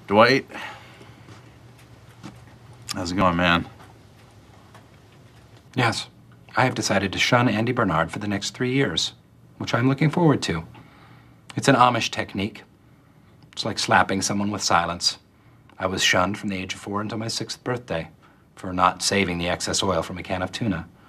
Dwight, how's it going, man? Yes, I have decided to shun Andy Bernard for the next 3 years, which I'm looking forward to. It's an Amish technique. It's like slapping someone with silence. I was shunned from the age of 4 until my 6th birthday for not saving the excess oil from a can of tuna.